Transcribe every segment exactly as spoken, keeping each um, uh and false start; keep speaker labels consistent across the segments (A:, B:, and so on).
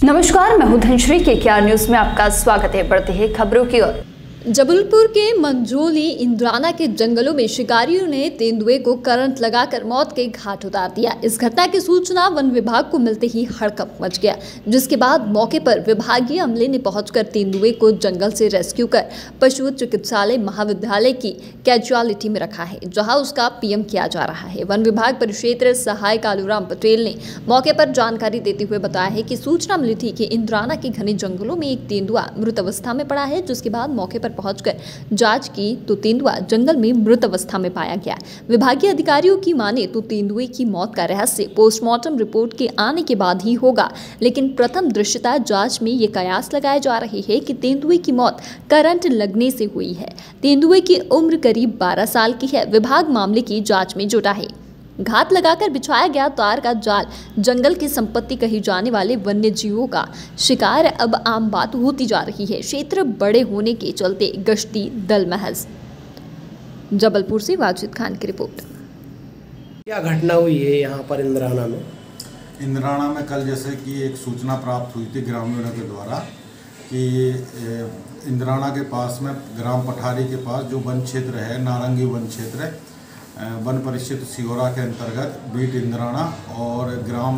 A: नमस्कार, मैं हूं धनश्री। के के आर न्यूज में आपका स्वागत है। बढ़ते हैं खबरों की ओर। जबलपुर के मंझोली इंद्राना के जंगलों में शिकारियों ने तेंदुए को करंट लगाकर मौत के घाट उतार दिया। इस घटना की सूचना वन विभाग को मिलते ही हड़कंप मच गया, जिसके बाद मौके पर विभागीय अमले ने पहुंचकर तेंदुए को जंगल से रेस्क्यू कर पशु चिकित्सालय महाविद्यालय की कैजुअलिटी में रखा है, जहां उसका पीएम किया जा रहा है। वन विभाग परिक्षेत्र सहायक कालूराम पटेल ने मौके पर जानकारी देते हुए बताया है कि सूचना मिली थी कि इंद्राना के घने जंगलों में एक तेंदुआ मृत अवस्था में पड़ा है, जिसके बाद मौके पर पहुंचकर जांच की तो तेंदुआ जंगल में मृत अवस्था में पाया गया। विभागीय अधिकारियों की माने तो तेंदुए की मौत का रहस्य पोस्टमार्टम रिपोर्ट के आने के बाद ही होगा, लेकिन प्रथम दृष्टया जांच में ये कयास लगाए जा रहे हैं कि तेंदुए की मौत करंट लगने से हुई है। तेंदुए की उम्र करीब बारह साल की है। विभाग मामले की जांच में जुटा है। घात लगाकर बिछाया गया तार का जाल जंगल की संपत्ति कही जाने वाले वन्य जीवों का शिकार अब आम बात होती जा रही है। क्षेत्र बड़े होने के चलते गश्ती दल महज। जबलपुर से वाजिद खान की रिपोर्ट।
B: क्या घटना हुई है यहाँ पर इंद्राना में?
C: इंद्राना में कल जैसे कि एक सूचना प्राप्त हुई थी ग्रामीणों के द्वारा कि इंद्राना के पास में ग्राम पठारी के पास जो वन क्षेत्र है, नारंगी वन क्षेत्र है, वन परिक्षेत्र सिहोरा के अंतर्गत बीट इंद्राना और ग्राम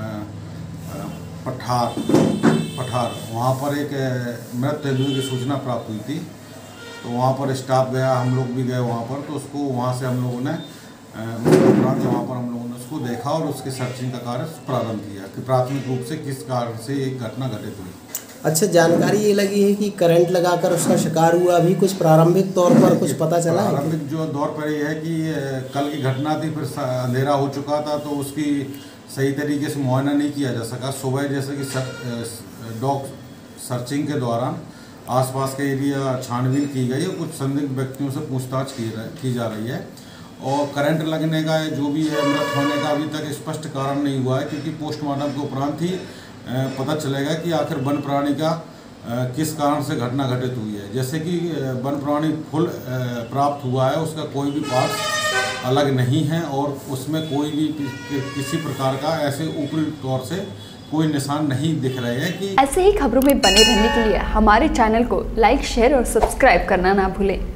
C: पठार पठार वहाँ पर एक मृत तेंदुए की सूचना प्राप्त हुई थी। तो वहाँ पर स्टाफ गया, हम लोग भी गए वहाँ पर। तो उसको वहाँ से हम लोगों ने उपरांत वहाँ पर हम लोगों ने उसको देखा और उसकी सर्चिंग का कार्य प्रारंभ किया कि प्राथमिक रूप से किस कारण से एक घटना घटित हुई।
B: अच्छा, जानकारी ये लगी है कि करंट लगाकर उसका शिकार हुआ। अभी कुछ प्रारंभिक तौर पर कुछ पता चला है?
C: प्रारंभिक जो दौर पर ये है कि कल की घटना थी, फिर अंधेरा हो चुका था, तो उसकी सही तरीके से मुआयना नहीं किया जा सका। सुबह जैसे कि डॉग सर्चिंग के दौरान आसपास के एरिया छानबीन की गई और कुछ संदिग्ध व्यक्तियों से पूछताछ की की जा रही है। और करंट लगने का जो भी है, मृत होने का अभी तक स्पष्ट कारण नहीं हुआ है, क्योंकि पोस्टमार्टम के उपरांत ही पता चलेगा कि आखिर वन प्राणी का किस कारण से घटना घटित हुई है। जैसे कि वन प्राणी फुल प्राप्त हुआ है, उसका कोई भी पार्ट अलग नहीं है और उसमें कोई भी किसी प्रकार का ऐसे ऊपरी तौर से कोई निशान नहीं दिख रहे हैं। कि
A: ऐसे ही खबरों में बने रहने के लिए हमारे चैनल को लाइक, शेयर और सब्सक्राइब करना ना भूलें।